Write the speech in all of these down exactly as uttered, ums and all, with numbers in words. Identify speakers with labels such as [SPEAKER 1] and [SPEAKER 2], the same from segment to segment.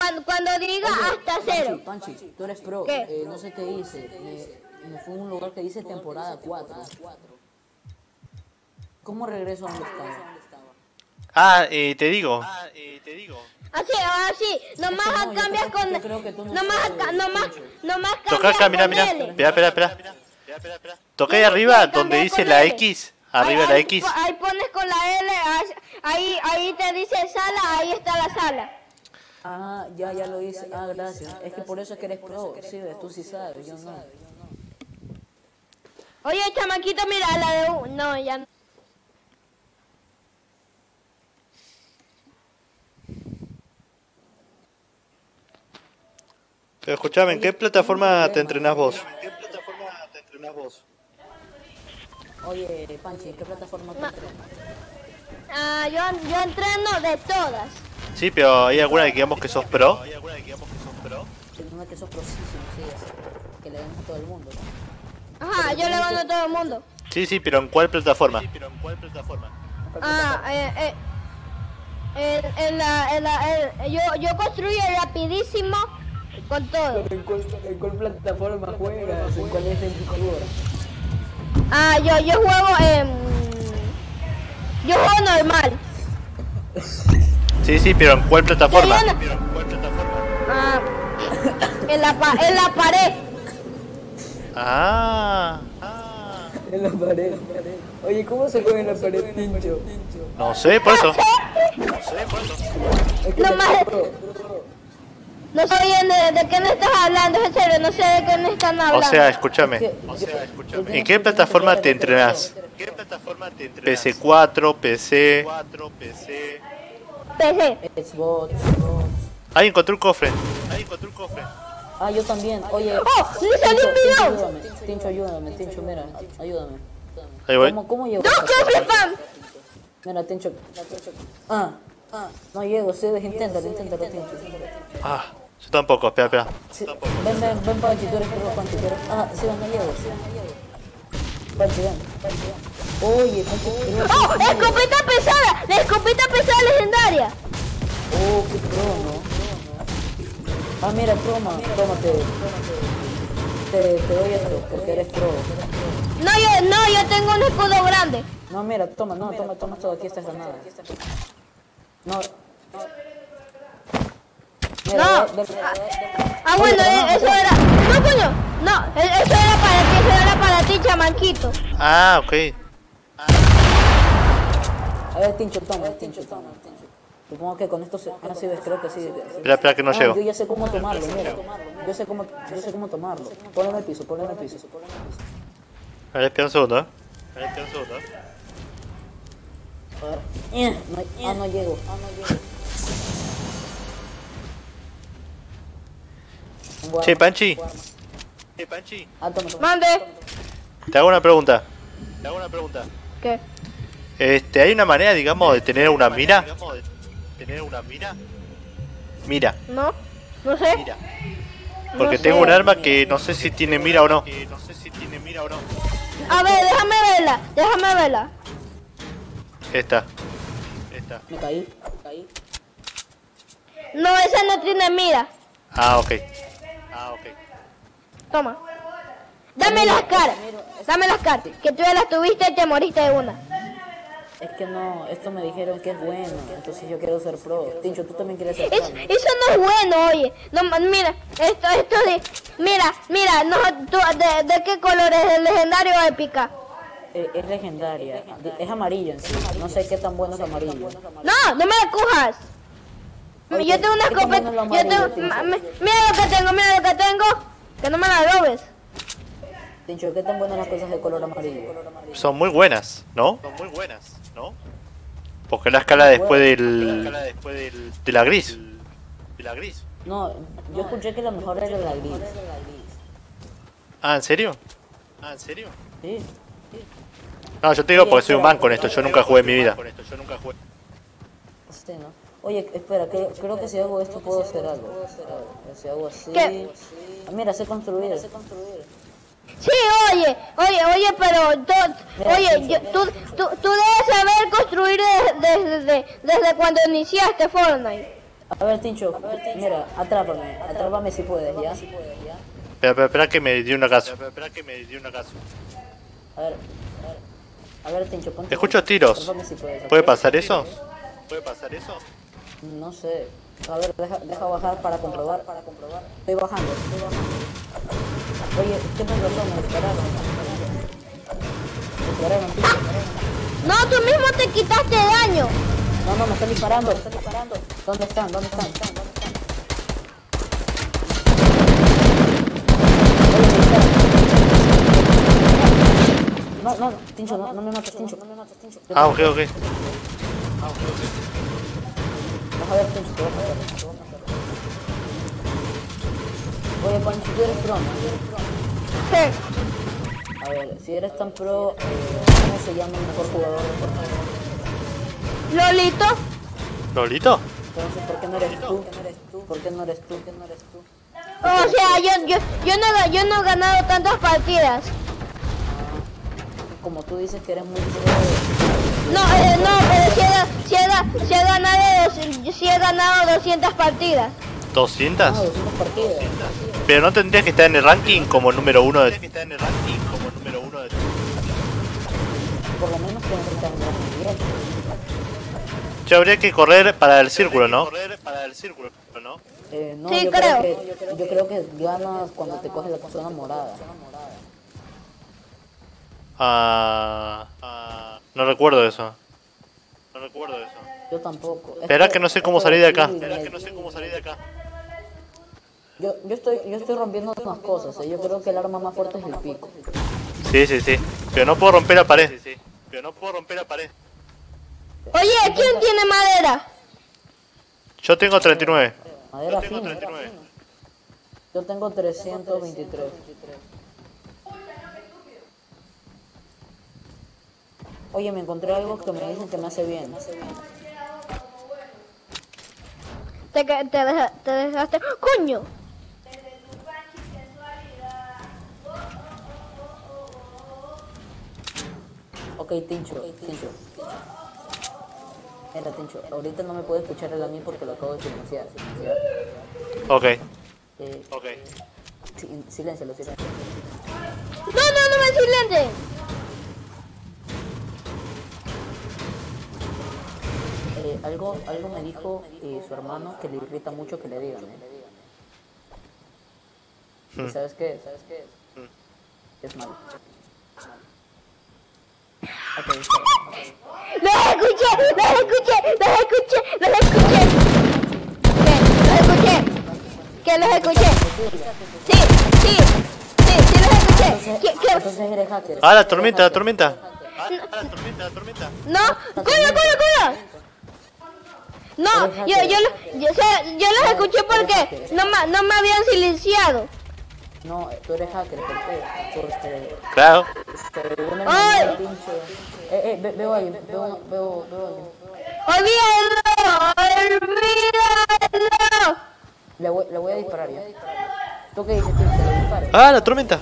[SPEAKER 1] cuando, cuando diga
[SPEAKER 2] Oye,
[SPEAKER 1] hasta cero.
[SPEAKER 2] Panchi, Panchi, tú eres pro.
[SPEAKER 1] ¿Qué?
[SPEAKER 2] Eh, no sé qué hice. Me, me fui a un lugar que dice temporada cuatro. ¿Cómo regreso a donde estaba?
[SPEAKER 3] Ah, eh, te digo. Ah, eh, te digo.
[SPEAKER 1] Así, así, nomás
[SPEAKER 2] Es que no, yo
[SPEAKER 1] cambias
[SPEAKER 2] creo-
[SPEAKER 1] con...
[SPEAKER 2] yo creo que tú no
[SPEAKER 1] nomás,
[SPEAKER 2] sabes,
[SPEAKER 1] acá- nomás,
[SPEAKER 2] Pincho.
[SPEAKER 1] nomás
[SPEAKER 3] Toca
[SPEAKER 1] cambias
[SPEAKER 3] acá, mira,
[SPEAKER 1] con
[SPEAKER 3] mira.
[SPEAKER 1] L.
[SPEAKER 3] Espera, espera, espera. Toca ahí
[SPEAKER 1] Tienes
[SPEAKER 3] arriba
[SPEAKER 1] que
[SPEAKER 3] donde
[SPEAKER 1] cambiar
[SPEAKER 3] dice
[SPEAKER 1] con
[SPEAKER 3] la
[SPEAKER 1] L.
[SPEAKER 3] X. Arriba
[SPEAKER 1] Ahí-
[SPEAKER 3] la
[SPEAKER 1] ahí
[SPEAKER 3] X.
[SPEAKER 1] po- Ahí pones con la L, ahí, ahí te dice sala, ahí está la sala.
[SPEAKER 2] Ah, ya, ya lo hice. Ah, gracias. Es que por eso es que eres pro. Sí, ves, tú sí sabes, yo no.
[SPEAKER 1] Oye, chamaquito, mira, la de... un- No, ya no.
[SPEAKER 3] Pero escuchame, ¿en qué plataforma te entrenás vos?
[SPEAKER 2] Oye, Panchi, ¿en qué plataforma te
[SPEAKER 1] No.
[SPEAKER 2] entrenas?
[SPEAKER 1] Ah, yo, yo entreno de todas.
[SPEAKER 3] Sí, pero ¿hay alguna que digamos que sos pro?
[SPEAKER 2] En una que sos prosísimo, sí, es. Que le ganas a todo el mundo, ¿no?
[SPEAKER 1] Ajá, yo le gano a todo el mundo.
[SPEAKER 3] Sí, sí, pero ¿en cuál plataforma?
[SPEAKER 1] Ah, eh, eh. En, en la, en la, en- yo, yo construyo rapidísimo con todo.
[SPEAKER 2] ¿En cuál, en cuál plataforma juegas? ¿En cuál es el jugador?
[SPEAKER 1] Ah, yo, yo juego en... Yo juego normal.
[SPEAKER 3] Sí, sí, pero ¿en cuál plataforma?
[SPEAKER 1] Yo no- Ah, en la, pa- en la pared.
[SPEAKER 3] Ah,
[SPEAKER 2] En la pared. Oye, ¿cómo se juega en la pared, Pincho?
[SPEAKER 3] no sé, por eso.
[SPEAKER 2] Es que
[SPEAKER 1] No
[SPEAKER 2] te-
[SPEAKER 1] más-
[SPEAKER 2] pro.
[SPEAKER 1] No sé bien de, de qué me estás hablando, en serio, no sé de qué me están
[SPEAKER 3] O
[SPEAKER 1] hablando.
[SPEAKER 3] sea, escúchame.
[SPEAKER 2] Que- yo- yo
[SPEAKER 3] ¿En
[SPEAKER 2] no
[SPEAKER 3] qué
[SPEAKER 2] sé
[SPEAKER 3] plataforma
[SPEAKER 2] cómo
[SPEAKER 3] te entrenás? P C cuatro, P C.
[SPEAKER 1] P C.
[SPEAKER 2] Xbox, Xbox.
[SPEAKER 3] Ahí encontré un cofre.
[SPEAKER 2] Ah, yo también. Oye,
[SPEAKER 1] ¡Oh! ¡Le salió un
[SPEAKER 2] Tincho,
[SPEAKER 1] video!
[SPEAKER 2] ayúdame. Tincho, ayúdame. Tincho, mira, ayúdame.
[SPEAKER 3] Ahí voy.
[SPEAKER 2] ¿Cómo, cómo llego?
[SPEAKER 1] ¡Dos que spam!
[SPEAKER 2] Mira, Tincho. Ah, ah, no llego, sí, inténtalo, inténtalo, Tincho.
[SPEAKER 3] Ah, yo tampoco, espera, espera.
[SPEAKER 2] Sí, ven, ven, ven, Panchi, tú eres pro, Panchi, tú eres... Ah, sí, ven, no llego, sí, no llego. Panchi, ven, Panchi, ven. Oye, Panchi, pero...
[SPEAKER 1] ¡Oh! ¡Escopeta pesada! ¡La escopeta pesada legendaria!
[SPEAKER 2] Oh, qué pro, ¿no? Ah, mira, toma, tómate. Te, te doy esto, porque eres pro.
[SPEAKER 1] No, yo, no, yo tengo un escudo grande.
[SPEAKER 2] No, mira, toma, no, toma, toma todo, aquí está granada. No. Mira,
[SPEAKER 1] No.
[SPEAKER 2] ve- ve-
[SPEAKER 1] Ah, bueno,
[SPEAKER 2] Oye,
[SPEAKER 1] eh,
[SPEAKER 2] no,
[SPEAKER 1] eso
[SPEAKER 2] no.
[SPEAKER 1] era... No, coño. No, eh, eso era para ti, eso era para ti, chamanquito.
[SPEAKER 3] Ah, ok.
[SPEAKER 2] A ver, Tincho, toma, Tincho, toma, Tincho. Supongo que con esto se... Ah, sí, ves, creo que sí.
[SPEAKER 3] Espera, espera, que no
[SPEAKER 2] Ah,
[SPEAKER 3] llego.
[SPEAKER 2] yo ya sé cómo tomarlo, mira. Yo sé cómo, yo sé cómo tomarlo. Ponlo en el piso, ponlo en el piso.
[SPEAKER 3] A ver, espera un segundo, ¿eh? A ver, espera un segundo, ¿eh?
[SPEAKER 2] A ver. Eh, no, ah, no llego. Ah, no llego. Bueno,
[SPEAKER 3] Che, Panchi,
[SPEAKER 2] ah, toma, toma.
[SPEAKER 1] Mande.
[SPEAKER 3] te hago una pregunta.
[SPEAKER 1] ¿Qué?
[SPEAKER 3] Este, ¿hay una manera, digamos, de tener una mira? Mira,
[SPEAKER 1] ¿No? No sé.
[SPEAKER 3] porque
[SPEAKER 1] No
[SPEAKER 3] tengo
[SPEAKER 1] sé.
[SPEAKER 3] un arma que no sé si tiene mira o no.
[SPEAKER 1] A ver, déjame verla, déjame verla.
[SPEAKER 3] Esta.
[SPEAKER 2] Me caí, me caí.
[SPEAKER 1] No, esa no tiene mira.
[SPEAKER 3] Ah, ok.
[SPEAKER 1] Toma. Dame las caras. Dame las caras. Que tú ya las tuviste y te moriste de una.
[SPEAKER 2] Es que no, esto me dijeron que es bueno, entonces yo quiero ser pro. Tincho, tú también quieres ser pro,
[SPEAKER 1] Es-
[SPEAKER 2] ¿no?
[SPEAKER 1] eso no es bueno, oye. No, ma- mira, esto, esto de... Mira, mira, no, tú, de, ¿de qué color es el legendario o épica?
[SPEAKER 2] Eh, es legendaria, es amarillo en sí. No sé qué tan bueno es amarillo.
[SPEAKER 1] No, no me la cojas.
[SPEAKER 2] Oye,
[SPEAKER 1] Yo tengo una
[SPEAKER 2] ¿qué tan
[SPEAKER 1] escopeta.
[SPEAKER 2] bueno es lo
[SPEAKER 1] Yo tengo,
[SPEAKER 2] amarillo,
[SPEAKER 1] ma-
[SPEAKER 2] Tincho?
[SPEAKER 1] mi- mira lo que tengo, mira lo que tengo. Que no me la robes.
[SPEAKER 2] Tincho, ¿qué tan buenas las cosas de color amarillo?
[SPEAKER 3] Son muy buenas, ¿no? Porque la escala después del... de la gris.
[SPEAKER 2] No, yo escuché que la mejor era la gris.
[SPEAKER 3] Ah, ¿en serio?
[SPEAKER 2] Sí.
[SPEAKER 3] No, yo te digo porque soy un man con esto, yo nunca jugué en mi vida.
[SPEAKER 2] Este, ¿no? Oye, espera, creo, creo que si hago esto puedo hacer algo. A ver, si hago así...
[SPEAKER 1] ¿Qué?
[SPEAKER 2] Ah, mira, sé construir.
[SPEAKER 1] Sí, oye, oye, oye, pero tú, oye, yo- tú, tú, tú debes saber construir desde, desde, desde cuando iniciaste Fortnite.
[SPEAKER 2] A ver, Tincho, mira, atrápame, atrápame si puedes, ¿ya?
[SPEAKER 3] Espera, espera, espera que me dio una caso. Espera que me dio una caso.
[SPEAKER 2] A ver, a ver, Tincho, ponte.
[SPEAKER 3] Escucho tiros.
[SPEAKER 2] Atrápame si puedes, ¿ok?
[SPEAKER 3] ¿Puede pasar eso? ¿Puede pasar eso?
[SPEAKER 2] No sé. A ver, deja, deja bajar para comprobar, para comprobar. Estoy bajando, estoy bajando. Oye, tienes razón, me dispararon. Me dispararon, Tincho, me dispararon.
[SPEAKER 1] No, tú mismo te quitaste daño.
[SPEAKER 2] No, no, me están disparando, me están disparando. ¿Dónde están? ¿Dónde están? ¿Dónde están? Oye, me disparan. No, no, Tincho, no, no me mates, Tincho. No me mates, Tincho.
[SPEAKER 3] Ah, ok, ok.
[SPEAKER 2] Vas a ver, Tincho, te voy a matar, te voy a matar. Oye, Pancho, tú eres pro, ¿no? ¿Tú eres pro?
[SPEAKER 1] Sí.
[SPEAKER 2] A ver, si eres tan pro, eh, ¿cómo se llama el mejor jugador de Fortnite?
[SPEAKER 1] Lolito.
[SPEAKER 3] ¿Lolito?
[SPEAKER 2] Entonces, ¿por qué no eres tú? ¿Por qué no eres tú? ¿Por qué no eres tú?
[SPEAKER 1] O sea, yo, yo, yo, no, yo no he ganado tantas partidas.
[SPEAKER 2] Como tú dices que eres muy pro.
[SPEAKER 1] No, eh, no, pero si he, si he, si he ganado, dos, si he ganado doscientas partidas.
[SPEAKER 3] ¿doscientas?
[SPEAKER 2] No, doscientas partidas.
[SPEAKER 3] Pero no tendrías que estar en el ranking como número uno de... estar en el ranking como número uno de...
[SPEAKER 2] Por lo menos tienes que estar en el bien.
[SPEAKER 3] Yo habría que correr para el círculo, ¿no? Correr para el círculo, ¿no?
[SPEAKER 2] Eh, no,
[SPEAKER 1] Sí,
[SPEAKER 2] yo
[SPEAKER 1] creo.
[SPEAKER 2] creo que, yo creo que ganas cuando te coges la zona morada.
[SPEAKER 3] Ah, ah, no recuerdo eso. No recuerdo eso.
[SPEAKER 2] Yo tampoco.
[SPEAKER 3] Espera que no sé cómo salir de acá.
[SPEAKER 2] Espera
[SPEAKER 3] Espera que no sé cómo salir de acá.
[SPEAKER 2] Yo, yo estoy, yo estoy rompiendo unas cosas, ¿eh? Yo creo que el arma más fuerte es el pico.
[SPEAKER 3] Sí, sí, sí. Pero no puedo romper la pared. Sí, sí. Pero no puedo romper la pared.
[SPEAKER 1] Oye, ¿quién tiene madera?
[SPEAKER 3] Yo tengo treinta y nueve.
[SPEAKER 2] Madera
[SPEAKER 3] Yo tengo
[SPEAKER 2] fina.
[SPEAKER 3] treinta y nueve.
[SPEAKER 2] Yo tengo trescientos veintitrés. Oye, me encontré algo que me dicen que me hace bien.
[SPEAKER 1] Te, que- te, deja- te dejaste... ¡Coño!
[SPEAKER 2] Ok, Tincho, Tincho. Mira, Tincho, ahorita no me puede escuchar él a mí porque lo acabo de silenciar. silenciar.
[SPEAKER 3] Ok.
[SPEAKER 2] Eh,
[SPEAKER 3] Ok.
[SPEAKER 2] si- siléncialo, siléncialo.
[SPEAKER 1] No, no, no me silencien.
[SPEAKER 2] Eh, algo, algo me dijo eh, su hermano que le irrita mucho que le digan, ¿eh? ¿Y
[SPEAKER 3] Hmm.
[SPEAKER 2] sabes qué? ¿Sabes qué? Es malo. Ok, está bien.
[SPEAKER 1] ¡Los escuché! ¡Los escuché! ¡Los escuché! ¡Los escuché! ¿Qué? ¿Los escuché? ¿Qué los escuché? Sí, sí, sí, sí los escuché. ¿Qué? ¿Qué?
[SPEAKER 2] Entonces eres hacker.
[SPEAKER 3] Ah, la tormenta, la tormenta. Ah, la tormenta, la tormenta.
[SPEAKER 1] No, cuida, cuida, cuida. No, yo, yo, lo- yo, o sea, yo los escuché porque no me, no me habían silenciado.
[SPEAKER 2] No, tú eres hacker, ¿por qué? Porque
[SPEAKER 3] Claro.
[SPEAKER 2] según el
[SPEAKER 1] ¡Ay!
[SPEAKER 2] manual, Tincho... Eh, eh, ve- veo a alguien, veo, veo, veo a alguien.
[SPEAKER 1] Olvídalo, olvídalo.
[SPEAKER 2] Le voy, le voy a disparar ya. ¿Tú qué dices, Tincho? ¿Le disparo?
[SPEAKER 3] Ah, la tormenta.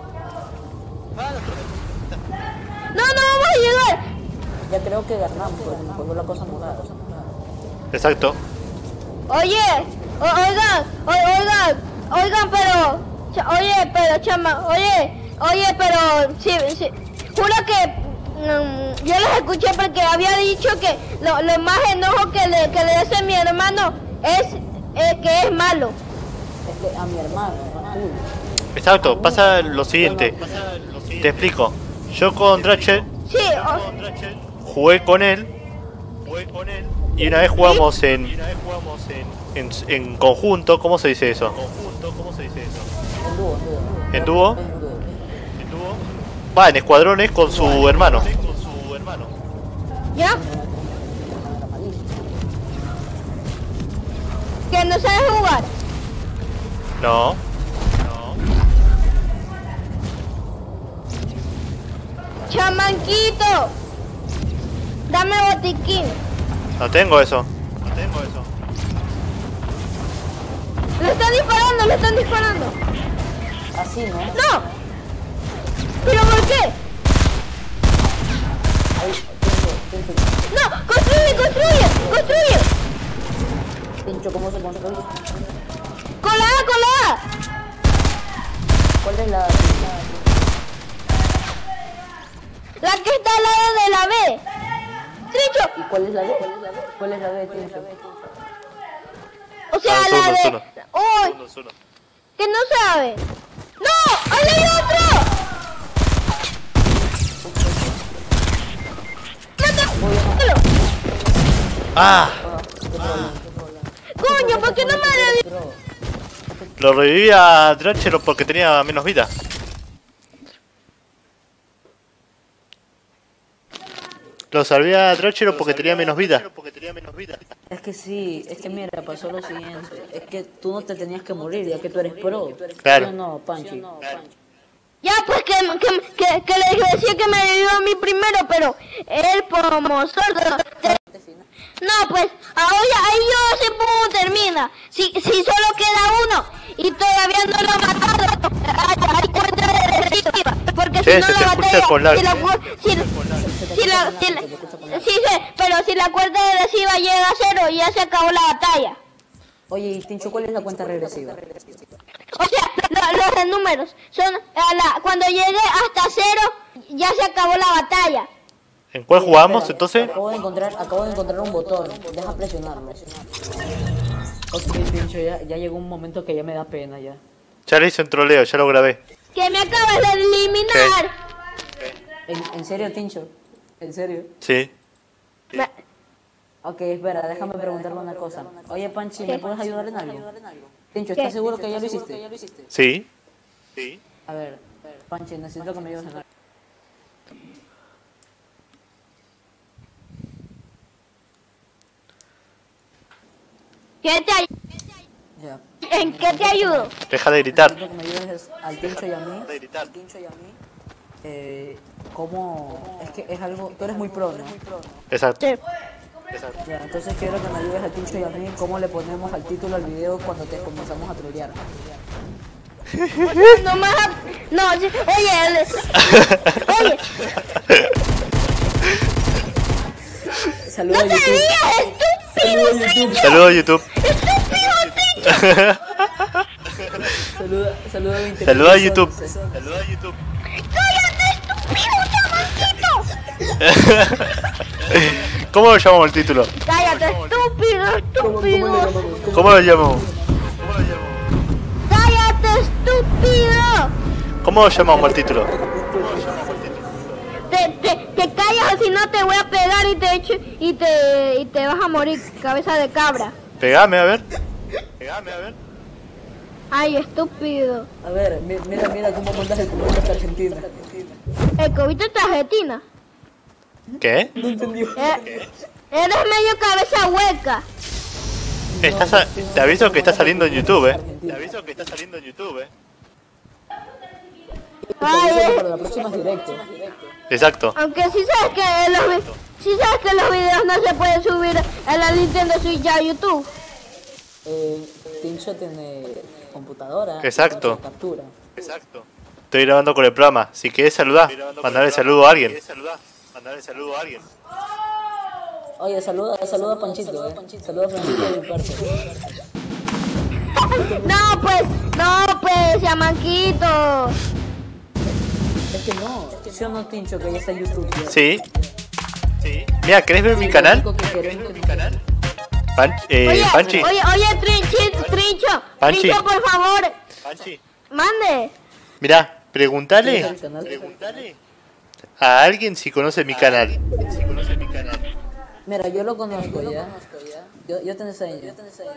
[SPEAKER 1] No, no vamos a llegar.
[SPEAKER 2] Ya creo que ganamos, porque me pongo la cosa morada.
[SPEAKER 3] Exacto.
[SPEAKER 1] Oye, o- oigan, o- oigan, oigan, pero, cha- oye, pero chama, oye, oye, pero, sí, sí, juro que mm, yo los escuché porque había dicho que lo, lo más enojo que le, que le hace mi hermano es eh, que es malo.
[SPEAKER 2] Es que a mi hermano, a tú.
[SPEAKER 3] Exacto. Pasa lo siguiente. Te explico. Yo con Drachel
[SPEAKER 1] Sí, o-
[SPEAKER 3] jugué con él. Jugué con él. Y una vez jugamos en, en, en conjunto. ¿Cómo se dice eso? Conjunto, ¿cómo se dice eso?
[SPEAKER 2] En dúo, en dúo.
[SPEAKER 3] ¿En dúo?
[SPEAKER 2] En dúo.
[SPEAKER 3] ¿En dúo? Va, en escuadrones con su hermano. Con su hermano.
[SPEAKER 1] ¿ya?
[SPEAKER 2] Era malísimo.
[SPEAKER 1] Que no sabes jugar.
[SPEAKER 3] No. No.
[SPEAKER 1] Chamanquito, dame botiquín.
[SPEAKER 3] No tengo eso. No tengo eso.
[SPEAKER 1] Le están disparando, le están disparando.
[SPEAKER 2] Así, ¿no?
[SPEAKER 1] No. ¿Pero por qué?
[SPEAKER 2] Ahí, Tincho, Tincho.
[SPEAKER 1] No, construye, construye, construye.
[SPEAKER 2] Tincho, ¿cómo se construye?
[SPEAKER 1] ¡Con la A, con la A!
[SPEAKER 2] ¿Cuál es la...?
[SPEAKER 1] La que está al lado de la B. Trincho.
[SPEAKER 2] ¿Y cuál es la B? ¿Cuál es la B, Tincho?
[SPEAKER 1] O sea,
[SPEAKER 3] Ah,
[SPEAKER 1] la
[SPEAKER 3] uno,
[SPEAKER 1] de...
[SPEAKER 3] uno.
[SPEAKER 1] ¡Uy!
[SPEAKER 3] Uno, uno.
[SPEAKER 1] Que no sabe. ¡No! ¡Ahí hay otro! ¡Mátalo!
[SPEAKER 3] ¡Ah!
[SPEAKER 1] ¡Coño! ¿Por qué no me revivió?
[SPEAKER 3] Lo reviví a Dranchero porque tenía menos vida. Lo salvé a Dranchero porque tenía menos vida.
[SPEAKER 2] Es que sí, es que mira, pasó lo siguiente. Es que tú no te tenías que morir, ya que tú eres pro.
[SPEAKER 3] Claro.
[SPEAKER 2] ¿Sí o no, Panchi?
[SPEAKER 1] Ya, pues que, que, que, que le decía que me revivió a mí primero, pero él como sordo... No, pues, ahora ahí yo sé cómo termina. Si, si solo queda uno y todavía no lo ha matado, hay, hay cuenta regresiva. Porque
[SPEAKER 3] Sí,
[SPEAKER 1] si no
[SPEAKER 3] se
[SPEAKER 1] la
[SPEAKER 3] te escucha
[SPEAKER 1] batalla,
[SPEAKER 3] con lag.
[SPEAKER 1] si la, cu- si, si la, si la- sí sé, pero si la cuenta regresiva llega a cero, ya se acabó la batalla.
[SPEAKER 2] Oye, y Tincho, ¿cuál es la cuenta regresiva?
[SPEAKER 1] O sea, lo- los de números son a la, cuando llegue hasta cero, ya se acabó la batalla.
[SPEAKER 3] ¿En cuál jugamos entonces?
[SPEAKER 2] Acabo de encontrar, acabo de encontrar un botón. Deja presionarlo. Ok, Tincho, ya, ya llegó un momento que ya me da pena ya.
[SPEAKER 3] Ya le hice un troleo, ya lo grabé.
[SPEAKER 1] Que me acabas de eliminar.
[SPEAKER 2] ¿En, en serio, Tincho? ¿En serio?
[SPEAKER 3] Sí.
[SPEAKER 1] Me-
[SPEAKER 2] Ok, espera, déjame preguntarle una cosa. Oye, Panchi, ¿me puedes ayudar en algo? Tincho,
[SPEAKER 1] ¿Qué?
[SPEAKER 2] ¿estás seguro que ya lo hiciste?
[SPEAKER 3] Sí. Sí.
[SPEAKER 2] A ver, Panchi, necesito que me ayudes en algo.
[SPEAKER 1] ¿Qué te ay-
[SPEAKER 2] Ya.
[SPEAKER 1] ¿En qué te ayudo?
[SPEAKER 3] Deja de gritar.
[SPEAKER 2] Necesito que me ayudes al Tincho y a mí. Al Tincho y a mí. Eh, ¿cómo? Es que es algo... Tú eres muy pro, ¿no?
[SPEAKER 3] Exacto.
[SPEAKER 1] Sí.
[SPEAKER 2] Ya, entonces quiero que me ayudes al Tincho y a mí cómo le ponemos al título al video cuando te comenzamos a trolear.
[SPEAKER 1] No más. No, sí, oye, el- oye,
[SPEAKER 2] Saluda
[SPEAKER 1] no
[SPEAKER 2] a
[SPEAKER 1] te
[SPEAKER 2] YouTube.
[SPEAKER 1] rías, estúpido,
[SPEAKER 3] Saludos a YouTube.
[SPEAKER 2] Saluda, saluda a veinte
[SPEAKER 3] Saluda a
[SPEAKER 2] mil
[SPEAKER 3] YouTube.
[SPEAKER 2] personas.
[SPEAKER 3] Saluda a YouTube.
[SPEAKER 1] cállate, estúpido, chamaquito.
[SPEAKER 3] ¿Cómo lo llamamos el título?
[SPEAKER 1] Cállate, estúpido,
[SPEAKER 2] ¿Cómo, cómo le
[SPEAKER 1] estúpido.
[SPEAKER 2] llamamos? ¿Cómo?
[SPEAKER 3] ¿Cómo lo llamamos?
[SPEAKER 1] Cállate, estúpido.
[SPEAKER 3] ¿Cómo lo llamamos el título?
[SPEAKER 1] Te, te, te callas, si no te voy a pegar y te echo y te y te vas a morir, cabeza de cabra.
[SPEAKER 3] Pegame, a ver. Pegame, a ver.
[SPEAKER 1] Ay, estúpido.
[SPEAKER 2] A ver, mi- mira, mira cómo mandas el comando hasta Argentina.
[SPEAKER 1] El cobito de Argentina.
[SPEAKER 3] ¿Qué?
[SPEAKER 2] No entendió.
[SPEAKER 1] Eh, Eres medio cabeza hueca.
[SPEAKER 3] Estás a- Te aviso que está saliendo en YouTube, eh. Te aviso que está saliendo en YouTube, eh.
[SPEAKER 1] Ay,
[SPEAKER 2] Te aviso que
[SPEAKER 1] eh.
[SPEAKER 2] para la próxima es directo.
[SPEAKER 3] Exacto.
[SPEAKER 1] Aunque sí sabes que los, vi- sí sabes que los videos no se pueden subir a la Nintendo Switch ya a YouTube.
[SPEAKER 2] Eh, Tincho tiene computadora.
[SPEAKER 3] Exacto.
[SPEAKER 2] entonces Captura.
[SPEAKER 3] Exacto. Estoy grabando con el programa. Si querés saludar, mandarle saludo a alguien. Mandarle saludo a alguien.
[SPEAKER 2] Oye, saluda, saluda a Panchito, eh. Saluda a Panchito de mi parte.
[SPEAKER 1] No, pues, no, pues, chamaquito.
[SPEAKER 2] Es que no, ¿sí o no, Tincho, que ya está en YouTube? Ya.
[SPEAKER 3] Sí. Sí. Mira, ¿querés ver mi canal?
[SPEAKER 2] Lo único que queremos-
[SPEAKER 3] Pan- eh,
[SPEAKER 1] Oye,
[SPEAKER 3] Panchi.
[SPEAKER 1] oye, oye, Trinchi, Trincho,
[SPEAKER 3] Panchi.
[SPEAKER 1] Trincho, por favor,
[SPEAKER 3] Panchi.
[SPEAKER 1] mande.
[SPEAKER 3] Mirá, preguntale
[SPEAKER 2] ¿Tienes el canal?
[SPEAKER 3] a alguien si conoce mi canal.
[SPEAKER 2] Mira, yo lo conozco ya. Yo, yo te enseño.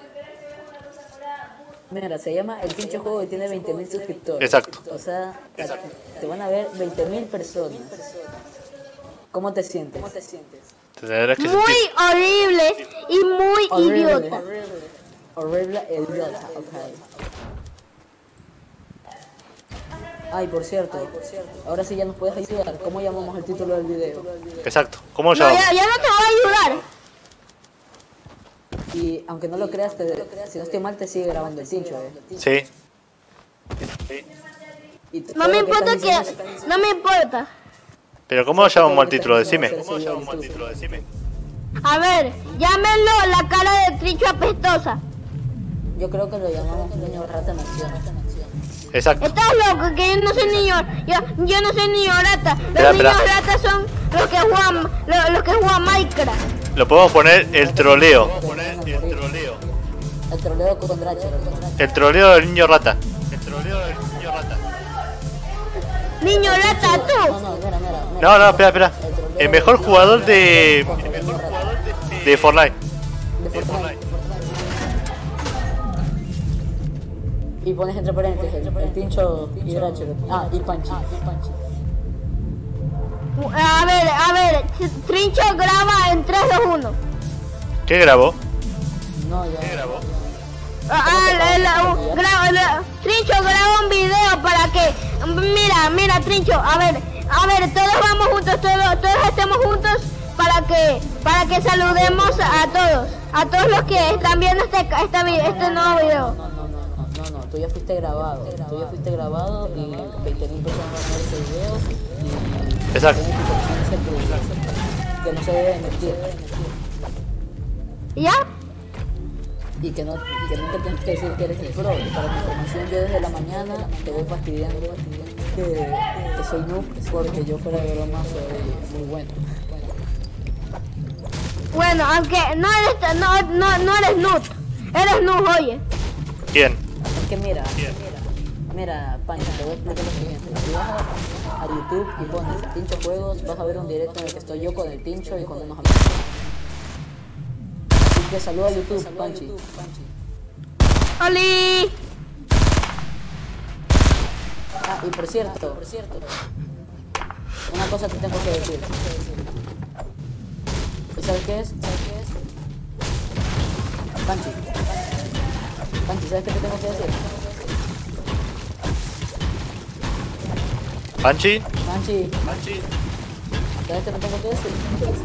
[SPEAKER 2] Mira, se llama El Tincho Juego y tiene veinte mil suscriptores.
[SPEAKER 3] Exacto.
[SPEAKER 2] O sea, te van a ver veinte mil personas. ¿Cómo te sientes?
[SPEAKER 3] Te tendrás que
[SPEAKER 1] Muy
[SPEAKER 3] sentir.
[SPEAKER 1] horrible y muy
[SPEAKER 2] Horrible.
[SPEAKER 1] idiota.
[SPEAKER 2] Horrible e idiota, ok. Ay, por cierto, ahora sí ya nos puedes ayudar. ¿Cómo llamamos el título del video?
[SPEAKER 3] Exacto. ¿Cómo lo
[SPEAKER 1] No,
[SPEAKER 3] llamamos?
[SPEAKER 1] ya, ya no te voy a ayudar.
[SPEAKER 2] Y aunque no lo creas, te- si no estoy mal, te sigue grabando el Tincho, eh.
[SPEAKER 3] Sí.
[SPEAKER 2] Y te-
[SPEAKER 1] No
[SPEAKER 2] todo
[SPEAKER 1] me
[SPEAKER 2] lo que
[SPEAKER 1] importa
[SPEAKER 2] estás diciendo-
[SPEAKER 1] que, no me importa.
[SPEAKER 3] Pero ¿cómo lo llamamos al título? Decime.
[SPEAKER 2] ¿Cómo
[SPEAKER 3] llamamos al título? Decime.
[SPEAKER 1] A ver, llámenlo la cara de Trincho apestosa.
[SPEAKER 2] Yo creo que lo llamamos niño rata en acción.
[SPEAKER 3] Exacto.
[SPEAKER 1] Estás loco, que yo no soy niño, yo, yo no soy niño rata. Los
[SPEAKER 3] Espera,
[SPEAKER 1] niños
[SPEAKER 3] espera.
[SPEAKER 1] ratas son los que juegan, los, los que juegan Minecraft.
[SPEAKER 3] Lo podemos poner el troleo.
[SPEAKER 2] El troleo. El troleo con Dracher.
[SPEAKER 3] El troleo del niño rata. El troleo del niño rata.
[SPEAKER 1] Niño rata,
[SPEAKER 2] No,
[SPEAKER 1] tú.
[SPEAKER 2] no, mira, mira. mira.
[SPEAKER 3] No, no, espera, espera. El mejor jugador de. de Fortnite.
[SPEAKER 2] De Fortnite. Y pones entre paréntesis el, el pincho y Dracher. Ah, y Panchi.
[SPEAKER 1] A ver, a ver, Trincho graba en tres, dos, uno.
[SPEAKER 3] ¿Qué grabó?
[SPEAKER 2] No, ya.
[SPEAKER 3] ¿Qué grabó?
[SPEAKER 1] Ah, la- la- uh, graba- la- Trincho graba un video para que, mira, mira Trincho, a ver, a ver, todos vamos juntos, todos, todos estemos juntos para que, para que saludemos a todos, a todos los que están viendo este, este, vi- este nuevo video.
[SPEAKER 2] No, no, no, no, no, no, tú ya fuiste grabado. Tú ya fuiste grabado y veinte mil personas van a ver ese video. Y
[SPEAKER 3] Exacto.
[SPEAKER 2] que no se debe mentir.
[SPEAKER 1] ¿Ya?
[SPEAKER 2] Y que no, y que no te tienes que decir que eres el pro. Y para tu información, yo desde la mañana te voy fastidiando que, que soy noob porque yo fuera de broma soy muy bueno.
[SPEAKER 1] Bueno, aunque no eres, no, no, no eres Nut, eres Nut, oye.
[SPEAKER 3] ¿Quién?
[SPEAKER 2] Es que mira, mira, mira, Pancho, te voy a explicar lo siguiente. Si vas a, a YouTube y pones Tincho Juegos, vas a ver un directo en el que estoy yo con el Tincho y con unos amigos. Así que saluda a YouTube, Panchi.
[SPEAKER 1] ¡Oli!
[SPEAKER 2] Ah, y por cierto, por cierto, una cosa te tengo que decir. ¿Y sabes qué es? ¿Sabes qué es? Panchi. Panchi, ¿sabes qué te tengo que decir?
[SPEAKER 3] ¿Panchi?
[SPEAKER 2] Panchi,
[SPEAKER 3] ¿Panchi?
[SPEAKER 2] ¿sabes qué te tengo que decir?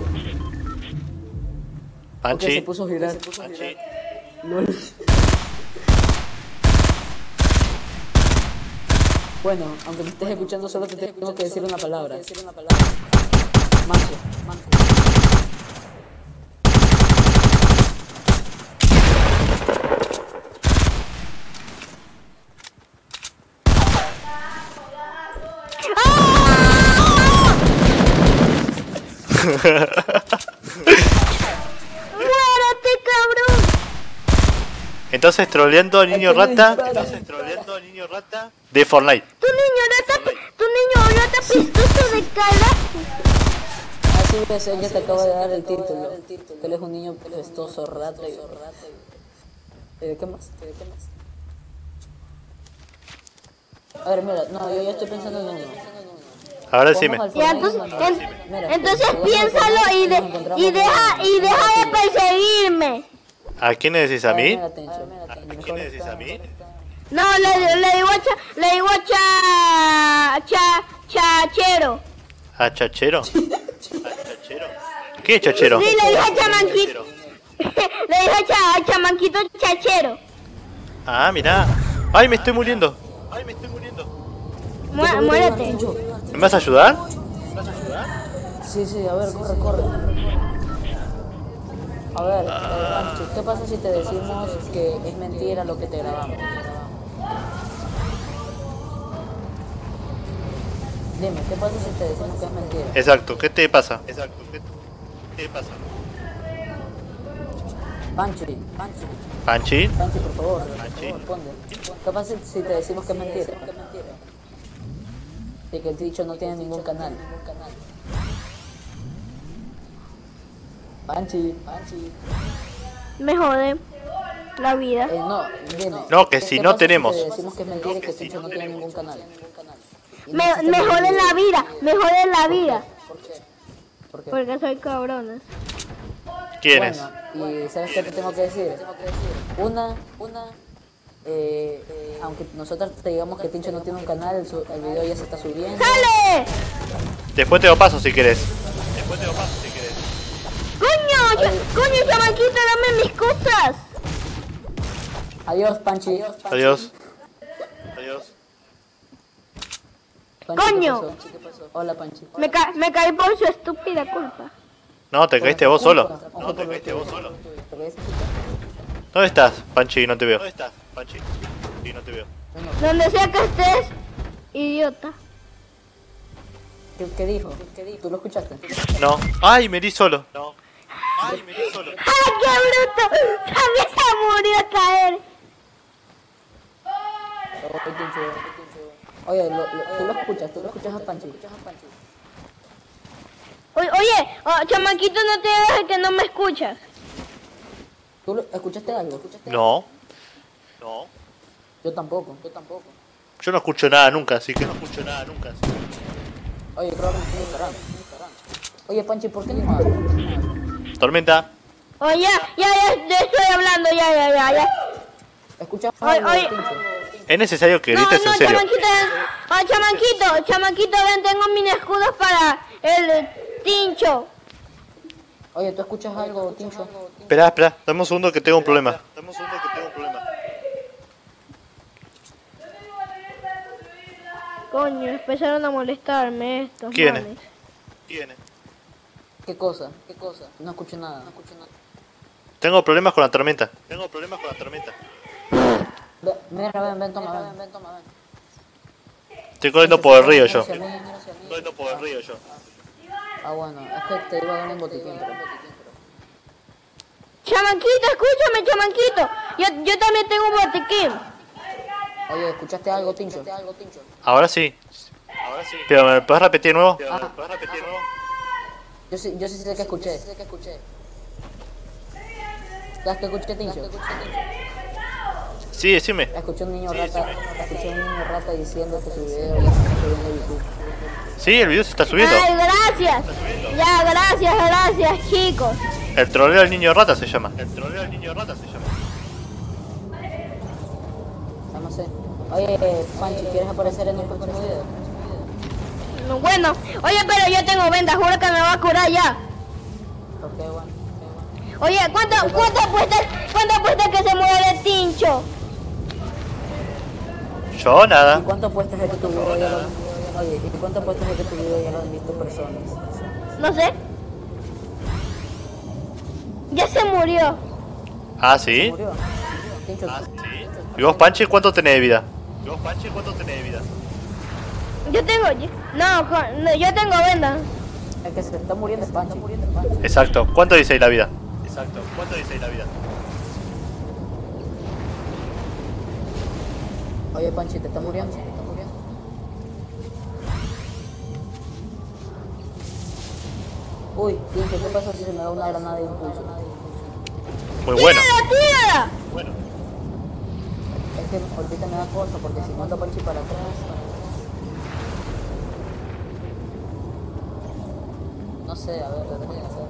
[SPEAKER 2] Porque se
[SPEAKER 3] ¿Panchi?
[SPEAKER 2] puso a girar.
[SPEAKER 3] ¿Panchi?
[SPEAKER 2] Lol. Bueno, aunque me estés escuchando, solo te tengo que decir una palabra. Manco. Manco.
[SPEAKER 1] ¡Muérete, cabrón!
[SPEAKER 3] Entonces troleando al niño
[SPEAKER 2] ¿A quién le
[SPEAKER 3] rata.
[SPEAKER 2] dispara?
[SPEAKER 3] Entonces troleando al niño rata de Fortnite.
[SPEAKER 1] Tu niño rata, tu niño rata pistoso de cara.
[SPEAKER 2] Así es, ella te acaba de dar el título. Que él es un niño pestoso, rata y... Eh, ¿Qué más? ¿Qué más? A ver, mira, no, yo ya estoy pensando en uno.
[SPEAKER 3] Ahora decime.
[SPEAKER 2] Vamos al
[SPEAKER 1] Ya,
[SPEAKER 2] Fortnite,
[SPEAKER 1] entonces,
[SPEAKER 2] mira,
[SPEAKER 1] en-
[SPEAKER 2] mira,
[SPEAKER 1] entonces
[SPEAKER 2] jugamos al
[SPEAKER 1] piénsalo
[SPEAKER 2] Fortnite
[SPEAKER 1] y,
[SPEAKER 2] nos
[SPEAKER 1] de,
[SPEAKER 2] encontramos
[SPEAKER 1] y
[SPEAKER 2] con-
[SPEAKER 1] deja y deja de perseguirme.
[SPEAKER 3] ¿A quién le decís a mí?
[SPEAKER 2] Mira, Tencho, mira, Tencho, mejor
[SPEAKER 3] le decís
[SPEAKER 2] está-
[SPEAKER 3] a mí?
[SPEAKER 1] No, le, le digo a cha, le digo a cha, cha, chachero.
[SPEAKER 3] ¿A Chachero? ¿A Chachero? ¿Qué es Chachero?
[SPEAKER 1] Sí, le dije a chamanquito. Le dije a, cha, a chamanquito chachero.
[SPEAKER 3] Ah, mirá. ¡Ay, me estoy muriendo! ¡Ay, me estoy muriendo!
[SPEAKER 1] Mu- muérete.
[SPEAKER 2] Tencho.
[SPEAKER 3] ¿Me vas a ayudar?
[SPEAKER 2] Sí, sí, a ver, corre, corre. A ver, eh, Pancho, ¿qué pasa si te decimos que es mentira lo que te grabamos? Dime, ¿qué pasa si te decimos que es mentira?
[SPEAKER 3] Exacto, ¿qué te pasa? Exacto, ¿qué te pasa?
[SPEAKER 2] Panchi, Panchi,
[SPEAKER 3] ¿Panchi?
[SPEAKER 2] Panchi, por favor, por
[SPEAKER 3] Panchi.
[SPEAKER 2] favor, responde. ¿Qué pasa si te decimos que es mentira? Y que el dicho no tiene ningún canal. Panchi, Panchi.
[SPEAKER 1] Me jode la vida.
[SPEAKER 2] Eh, no, dime.
[SPEAKER 3] No, que
[SPEAKER 2] ¿qué-
[SPEAKER 3] si
[SPEAKER 2] qué
[SPEAKER 3] no
[SPEAKER 2] pasa
[SPEAKER 3] tenemos.
[SPEAKER 2] Si te decimos que es mentira y que el dicho no tiene ningún canal. Y no
[SPEAKER 1] Me,
[SPEAKER 2] existe
[SPEAKER 1] me
[SPEAKER 2] ningún
[SPEAKER 1] jode
[SPEAKER 2] video.
[SPEAKER 1] la vida, me jode la vida.
[SPEAKER 2] ¿Por qué? ¿Por qué?
[SPEAKER 1] Porque soy cabrona.
[SPEAKER 3] ¿Quién es?
[SPEAKER 2] Bueno, y ¿sabes qué te tengo que decir? Una, una, eh, eh, aunque nosotros te digamos que Tincho no tiene un canal, el, su- el video ya se está subiendo.
[SPEAKER 1] ¡Sale!
[SPEAKER 3] Después te lo paso si querés. Después te lo paso si querés.
[SPEAKER 1] ¡Coño! cha- ¡Coño, chamaquito, dame mis cosas!
[SPEAKER 2] Adiós, Panchi.
[SPEAKER 3] Adiós. Adiós.
[SPEAKER 2] Panchi, ¿qué
[SPEAKER 1] ¡Coño!
[SPEAKER 2] pasó? ¿Qué pasó? Hola, Panchi.
[SPEAKER 1] Me, ca me caí por su estúpida culpa.
[SPEAKER 3] No, te caíste vos solo.
[SPEAKER 2] No, te caíste vos solo. ¿Te caíste?
[SPEAKER 3] ¿Dónde estás, Panchi? No te veo. ¿Dónde estás, Panchi? Sí, no te veo.
[SPEAKER 1] Donde sea que estés, idiota.
[SPEAKER 2] ¿Qué, qué dijo? ¿Qué dijo? ¿Tú lo escuchaste?
[SPEAKER 3] No. Ay, me di solo. No. Ay, me di solo.
[SPEAKER 1] ¡Ay, qué bruto! También se murió a caer.
[SPEAKER 2] Oye, lo, lo, tú lo escuchas, tú lo escuchas a Panchi.
[SPEAKER 1] Oye, oye oh, chamaquito, no te dejes que no me escuchas.
[SPEAKER 2] ¿Tú lo, escuchaste algo? ¿Escuchaste algo?
[SPEAKER 3] No. No.
[SPEAKER 2] Yo tampoco, yo tampoco.
[SPEAKER 3] Yo no escucho nada nunca, así que no escucho nada nunca. Así que...
[SPEAKER 2] Oye, creo que me estoy disparando. Oye, Panchi, ¿por qué no hablas?
[SPEAKER 3] Tormenta.
[SPEAKER 1] Oye, ya, ya, ya, ya estoy hablando, ya, ya, ya, ya.
[SPEAKER 2] ¿Escuchas
[SPEAKER 1] Oye,
[SPEAKER 2] algo,
[SPEAKER 1] oye.
[SPEAKER 2] Tincho?
[SPEAKER 3] Es necesario que
[SPEAKER 1] No,
[SPEAKER 3] grites
[SPEAKER 1] no,
[SPEAKER 3] en serio.
[SPEAKER 1] chamaquito, oh, chamaquito, chamaquito, ven, tengo mini escudos para el tincho.
[SPEAKER 2] Oye, ¿tú escuchas algo, Tincho?
[SPEAKER 3] Espera, espera, dame un segundo que tengo un problema. Dame un segundo que tengo un problema.
[SPEAKER 1] Coño, empezaron a molestarme estos
[SPEAKER 3] ¿Quién es?
[SPEAKER 1] manes.
[SPEAKER 3] ¿Quién es?
[SPEAKER 2] ¿Qué cosa? ¿Qué cosa? No escucho nada, no escucho nada.
[SPEAKER 3] Tengo problemas con la tormenta. Tengo problemas con la tormenta.
[SPEAKER 2] Ve, mira, ven, ven, toma, ven, ven, toma, ven.
[SPEAKER 3] Estoy corriendo por el río yo.
[SPEAKER 2] Hacia mí, mira hacia mí.
[SPEAKER 3] Corriendo por el río yo.
[SPEAKER 2] Ah, bueno, es que te iba a dar un botiquín, pero...
[SPEAKER 1] Chamaquito, escúchame, chamaquito. Yo, yo también tengo un botiquín.
[SPEAKER 2] Oye, ¿escuchaste algo, Tincho?
[SPEAKER 3] Ahora sí. Ahora sí. Pero ¿me puedes repetir de nuevo?
[SPEAKER 2] Ah.
[SPEAKER 3] ¿Me puedes repetir de nuevo?
[SPEAKER 2] Yo sí, yo sí sé que escuché. ¿Sabes qué escuché, Tincho?
[SPEAKER 3] Sí, decime.
[SPEAKER 2] Escuché un niño rata, escuché un niño rata diciendo que su video ya se está subiendo a YouTube.
[SPEAKER 3] Sí, el video se está subiendo.
[SPEAKER 1] Ay, gracias. Ya, gracias, gracias, chicos.
[SPEAKER 3] El troleo del niño rata se llama. El troleo del niño rata se llama.
[SPEAKER 2] Ah, no sé. Oye, Panchi, ¿quieres aparecer en el próximo video?
[SPEAKER 1] No, bueno, oye, pero yo tengo venda, juro que me va a curar ya.
[SPEAKER 2] Ok, bueno. ok, bueno.
[SPEAKER 1] Oye, ¿cuánto, cuánto apuestas, cuánto apuestas que se muere el tincho?
[SPEAKER 3] Yo nada.
[SPEAKER 2] ¿Y cuánto apuestas de que tu video ya lo han... Oye, ¿y cuánto apuestas de que tu video ya lo han visto personas?
[SPEAKER 1] No sé. Ya se murió.
[SPEAKER 3] Ah, ¿sí?
[SPEAKER 2] ¿Murió? Tincho,
[SPEAKER 3] ¿Y vos, Panchi, cuánto tenés de vida? ¿Y vos, Panchi, cuánto tenés de vida?
[SPEAKER 1] Yo tengo, yo- no, jo- no, yo tengo venda.
[SPEAKER 2] el que se está muriendo es Panchi.
[SPEAKER 3] Exacto. ¿Cuánto dice ahí la vida? Exacto. ¿Cuánto dice ahí la vida?
[SPEAKER 2] Oye, Panchi, ¿te está muriendo? ¿Te está muriendo? Uy, Tincho, ¿qué pasa si se me da una granada de impulso?
[SPEAKER 3] Muy bueno.
[SPEAKER 1] ¡Tírala, tírala!
[SPEAKER 3] Bueno.
[SPEAKER 2] Es que ahorita me da cosa porque si mando a Panchi para atrás... No sé, a ver, lo tendría que hacer.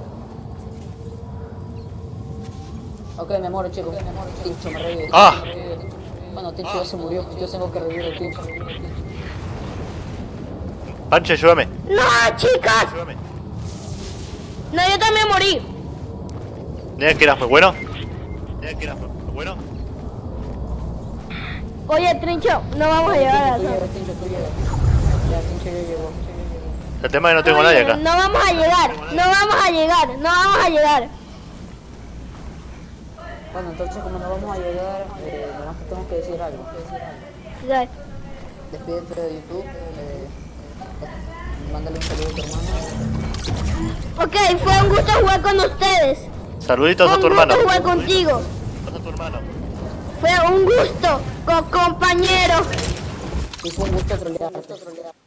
[SPEAKER 2] Ok, me muero, chicos. Tincho me revive.
[SPEAKER 3] Ah.
[SPEAKER 2] me revive, Tincho. Bueno, Tincho ya se murió. Yo tengo que revivir el Tincho.
[SPEAKER 3] Panchi, ayúdame.
[SPEAKER 1] No, chicas.
[SPEAKER 3] Ayúdame.
[SPEAKER 1] No, yo también morí.
[SPEAKER 3] ¿Tenías que eras muy bueno? ¿Tenías que eras muy bueno?
[SPEAKER 1] Oye, Trincho, no vamos a llegar a
[SPEAKER 2] Tú
[SPEAKER 1] eso.
[SPEAKER 2] llegas, Tincho, tú llegas. Ya, Tincho ya llegó.
[SPEAKER 3] El tema es que no tengo a nadie acá.
[SPEAKER 1] No vamos a llegar, no vamos a llegar, no vamos a llegar.
[SPEAKER 2] Bueno, entonces como no vamos a llegar, eh, nada más que tengo que decir algo.
[SPEAKER 1] Ya.
[SPEAKER 2] Despídete de YouTube. Eh, mándale un saludo a tu hermano.
[SPEAKER 1] Ok, fue un gusto jugar con ustedes.
[SPEAKER 3] Saluditos
[SPEAKER 1] Fue
[SPEAKER 3] a tu
[SPEAKER 1] un
[SPEAKER 3] hermano.
[SPEAKER 1] gusto jugar contigo.
[SPEAKER 3] Saluditos a tu hermano.
[SPEAKER 1] Fue un gusto, co compañero.
[SPEAKER 2] Y fue un gusto trolearte.